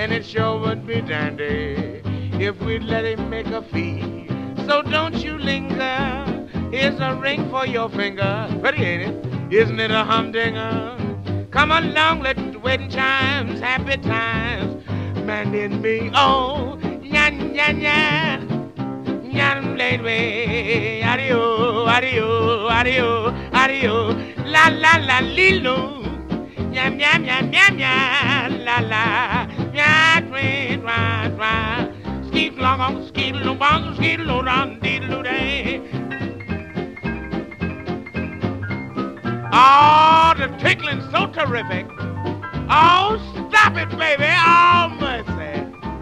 and it sure would be dandy if we'd let him make a fee. So don't you linger, here's a ring for your finger. Pretty, ain't it? Isn't it a humdinger? Come along, let the wedding chimes, happy times, Mandy and me. Oh, nya, nya, nya, nya, lady, adio, adio, adio, adio, la, la, la, lilo, nya, nya, nya, nya, nya, la, la, nya, twi, twa, twa, skeet long on, skeet long on, skeet long on, diddle day. Oh, the tickling's so terrific. Oh, stop it, baby. Oh, mercy.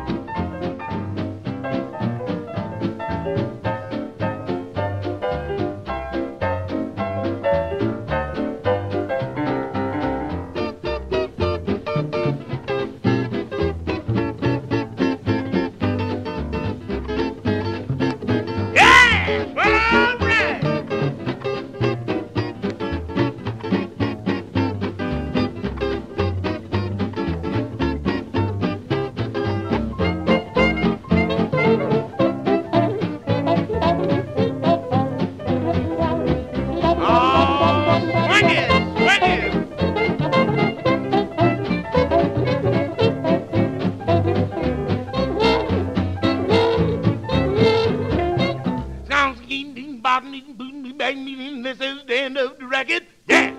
Yeah, well, all right. This is the end of the record. Yeah.